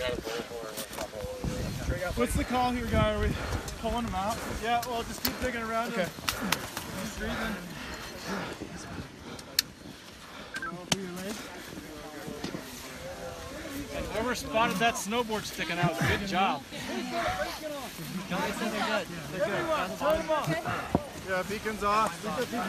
What's the call here, guy? Are we pulling them out? Yeah, well, just keep digging around. Okay. Keep breathing. And whoever spotted that snowboard sticking out, good job. Kelly said they're good. They're good. Turn them up. Yeah, beacon's off.